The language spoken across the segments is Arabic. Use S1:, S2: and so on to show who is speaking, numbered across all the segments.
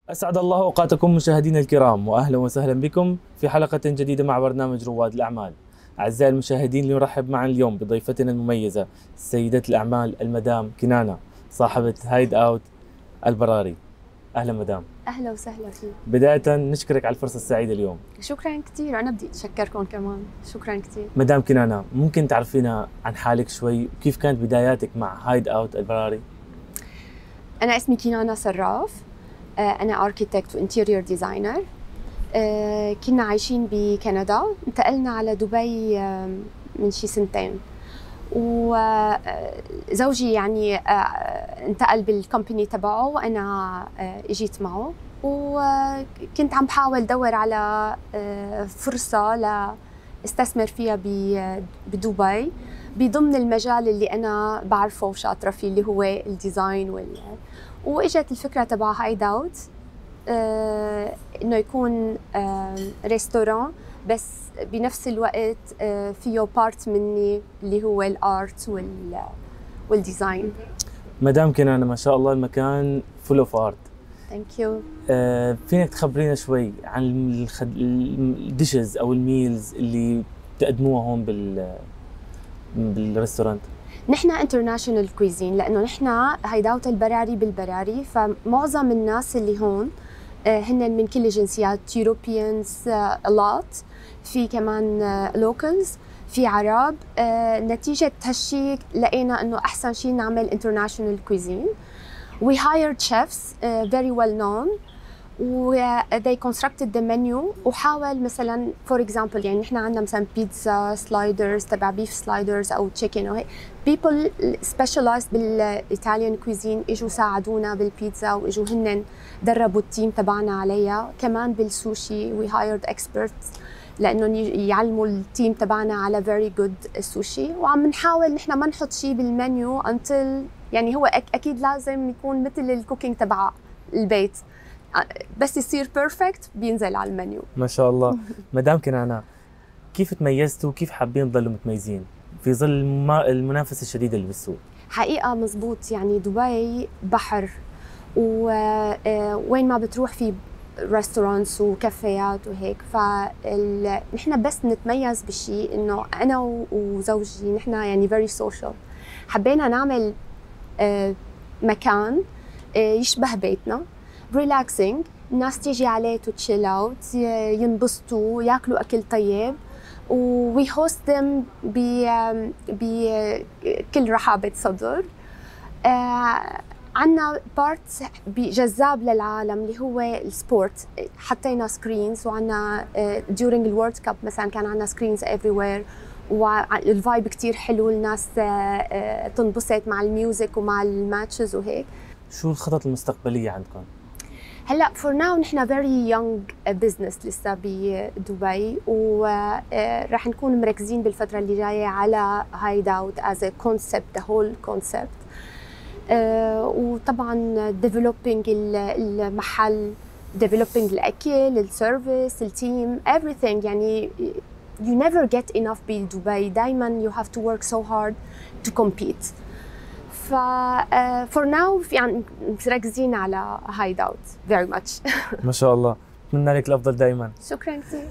S1: أسعد الله أوقاتكم مشاهدينا الكرام، وأهلا وسهلا بكم في حلقة جديدة مع برنامج رواد الأعمال. أعزائي المشاهدين، نرحب معا اليوم بضيفتنا المميزة سيدة الأعمال المدام كنانة، صاحبة هايد أوت البراري. أهلا مدام.
S2: أهلا وسهلا فيك.
S1: بداية نشكرك على الفرصة السعيدة اليوم.
S2: شكرا كثير، أنا بدي أتشكركم كمان، شكرا كثير.
S1: مدام كنانة، ممكن تعرفينا عن حالك شوي وكيف كانت بداياتك مع هايد أوت البراري؟
S2: أنا اسمي كنانة صراف، أنا أركيتكت وإنتيريور ديزاينر. كنا عايشين بكندا، انتقلنا على دبي من شي سنتين، وزوجي يعني انتقل بالكومباني تبعه وأنا اجيت معه، وكنت عم بحاول دور على فرصة لاستثمر فيها بدبي بضمن المجال اللي أنا بعرفه وشاطرة فيه اللي هو الديزاين واجت الفكرة تبع هايد اوت، انه يكون ريستوران بس بنفس الوقت فيه بارت مني اللي هو الارت والديزاين.
S1: مدام كنانة، ما شاء الله المكان فول اوف ارت.
S2: ثانك يو.
S1: فينك تخبرينا شوي عن الديشز او الميلز اللي بتقدموها هون بالريستورانت؟
S2: نحن انترناشونال كويزين، لانه نحن هايد اوت البراري بالبراري، فمعظم الناس اللي هون هن من كل الجنسيات، يوروبيانز لوت، في كمان لوكالز، في عرب. نتيجة هالشي لقينا انه احسن شيء نعمل انترناشونال كويزين. We hired chefs very well known they constructed the menu، وحاول مثلا for example يعني نحن عندنا مثلا بيتزا سلايدرز تبع بيف سلايدرز او تشيكن او هيك. people specialized بالايطاليان كويزين اجوا ساعدونا بالبيتزا، واجوا هن دربوا التيم تبعنا عليها. كمان بالسوشي we hired experts لانه يعلموا التيم تبعنا على very good سوشي. وعم نحاول نحن ما نحط شيء بالمنيو until يعني هو اكيد لازم يكون مثل الكوكينج تبع البيت، بس يصير بيرفكت بينزل على المنيو.
S1: ما شاء الله. مدام كنانة، كيف تميزتوا وكيف حابين تضلوا متميزين في ظل المنافسة الشديدة اللي بالسوق؟ حقيقة
S2: مزبوط، يعني دبي بحر، وين ما بتروح في ريستورانتس وكافيات وهيك. فنحن بس نتميز بالشيء انه انا وزوجي نحن يعني very social، حبينا نعمل مكان يشبه بيتنا، ريلاكسينج، الناس تيجي عليه تو تشيل اوت، ينبسطوا، ياكلوا اكل طيب، وي هوست ذم بكل رحابه صدر. عندنا بارت جذاب للعالم اللي هو السبورت، حطينا سكرينز، وعندنا during الورد كاب مثلا كان عندنا سكرينز everywhere، والفايب كتير حلو، الناس تنبسط مع الميوزك ومع الماتشز وهيك.
S1: شو الخطط المستقبلية عندكم؟
S2: هلا فور ناو نحن فيري يونج بزنس لسه بدبي، وراح نكون مركزين بالفترة اللي جاية على هايد اوت از كونسبت، ذا هول كونسبت، وطبعا ديفلوبينج المحل، ديفلوبينج الاكل، السيرفيس، التيم، everything. يعني you never get enough بدبي، دائما you have to work so hard to compete. ف for now يعني مركزين على هايد اوت very much.
S1: ما شاء الله، أتمنى لك الأفضل دائما.
S2: شكرا كثير.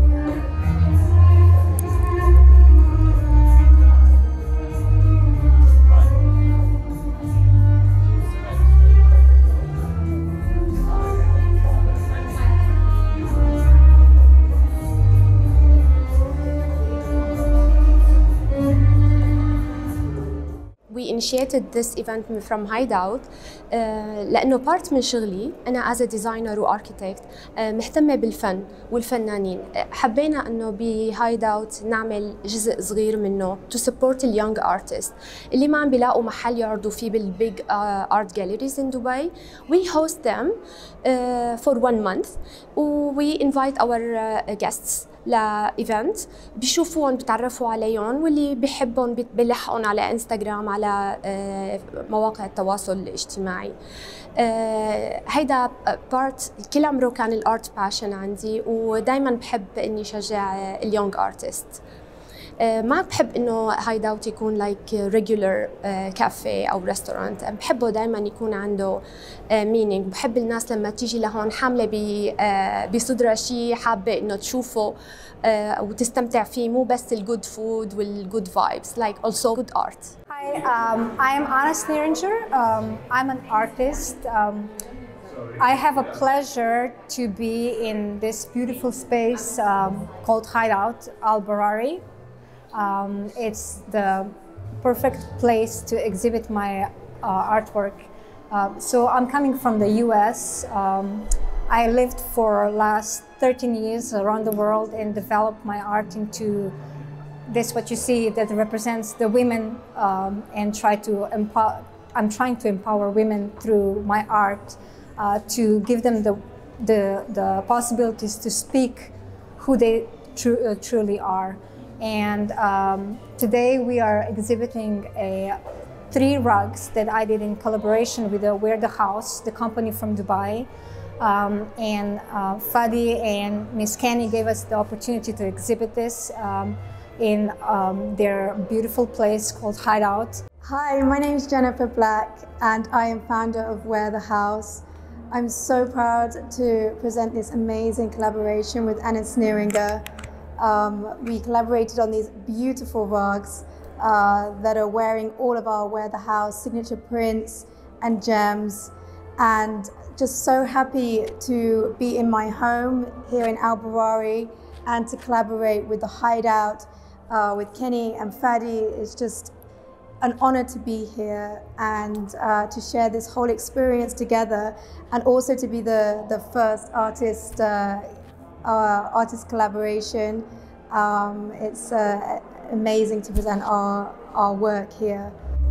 S2: We initiated this event from Hideout لأنه part من شغلي أنا as a designer و architect مهتمة بالفن والفنانين. حبينا إنه بهايداوت نعمل جزء صغير منه to support the young artists اللي ما عم بيلاقوا محل يعرضوا فيه بالbig art galleries in Dubai. We host them for 1 month we invite our guests لايفنت، بيشوفوهم، بتعرفوا عليهم، واللي بيحبهم بيلحقون على انستغرام، على مواقع التواصل الاجتماعي. هيدا بارت كل عمره كان الارت باشن عندي، ودائما بحب اني شجع اليونج ارتست. ما بحب انه هايد اوت يكون لايك ريجولر كافيه او ريستورانت، بحبه دائما يكون عنده مينينج. بحب الناس لما تيجي لهون حامله بصدرها شيء حابه انه تشوفه وتستمتع فيه، مو بس الجود فود والجود فايبس، like also good art.
S3: Hi, I'm Anna Sneeringer. I'm an artist. I have a pleasure to be in this beautiful space called Hideout Albarari. It's the perfect place to exhibit my artwork. So I'm coming from the US. I lived for last 13 years around the world and developed my art into this, what you see that represents the women, and I'm trying to empower women through my art, to give them the possibilities to speak who they truly are. And today we are exhibiting 3 rugs that I did in collaboration with the Wear the House, the company from Dubai. And Fadi and Miss Kenny gave us the opportunity to exhibit this in their beautiful place called Hideout.
S4: Hi, my name is Jennifer Black and I am founder of Wear the House. I'm so proud to present this amazing collaboration with Anna Sneeringer. We collaborated on these beautiful rugs that are wearing all of our Wear the House signature prints and gems, and just so happy to be in my home here in Albarari and to collaborate with the Hideout with Kenny and Fadi. It's just an honor to be here and to share this whole experience together, and also to be the first artist collaboration. It's amazing to present our work here.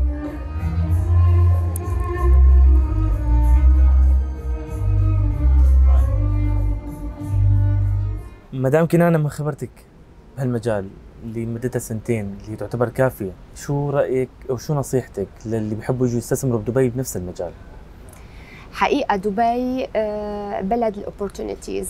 S1: مدام كنانة، من خبرتك بهالمجال اللي مدتها 2 سنين اللي تعتبر كافية، شو رأيك أو شو نصيحتك للي بيحبوا يجوا يستثمروا بدبي بنفس المجال؟
S2: حقيقة دبي بلد الأوبورتونيتيز،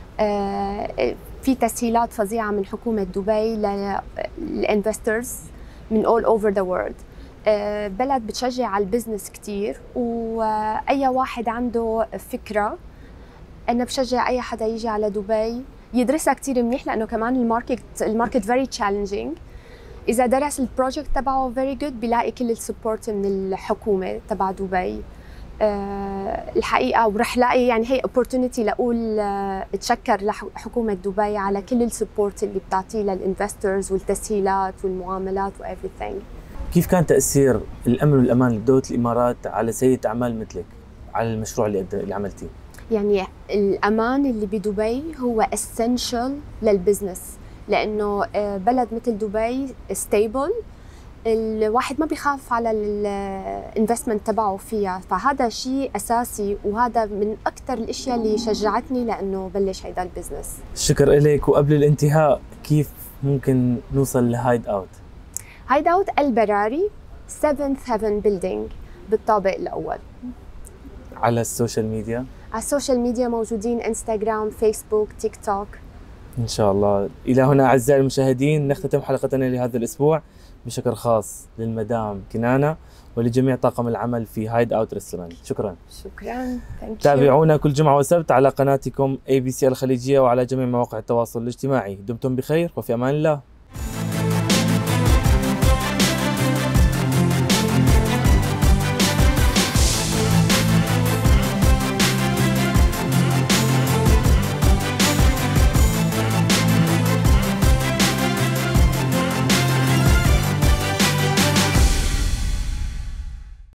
S2: في تسهيلات فظيعة من حكومة دبي للإنفسترز من all over the world. بلد بتشجع على البزنس كتير، وأي واحد عنده فكرة أنا بشجع أي حدا يجي على دبي يدرسها كتير منيح، لأنه كمان الماركت very challenging. إذا درس البروجكت تبعه very good بيلاقي كل السبورت من الحكومة تبع دبي. الحقيقة ورح لاقي يعني هي opportunity لأقول اتشكر لحكومة دبي على كل السبورت اللي بتعطيه للإنفسترز والتسهيلات والمعاملات و everything.
S1: كيف كان تأثير الأمن والأمان لدولة الإمارات على سيدة أعمال مثلك على المشروع اللي عملتيه؟
S2: يعني الأمان اللي بدبي هو essential للبزنس، لأنه بلد مثل دبي stable، الواحد ما بيخاف على الانفستمنت تبعه فيها، فهذا شيء أساسي، وهذا من أكثر الأشياء اللي شجعتني لأنه بلش هيدا البزنس.
S1: شكر إليك. وقبل الانتهاء، كيف ممكن نوصل لهايد أوت؟
S2: هايد أوت البراري 7th Heaven Building بالطابق الأول.
S1: على السوشيال ميديا؟
S2: على السوشيال ميديا موجودين انستغرام، فيسبوك، تيك توك.
S1: إن شاء الله. إلى هنا أعزائي المشاهدين نختتم حلقتنا لهذا الأسبوع بشكر خاص للمدام كنانة ولجميع طاقم العمل في هايد أوت ريستورانت. شكرا.
S2: شكرا.
S1: تابعونا كل جمعة وسبت على قناتكم ABC الخليجية وعلى جميع مواقع التواصل الاجتماعي. دمتم بخير وفي أمان الله.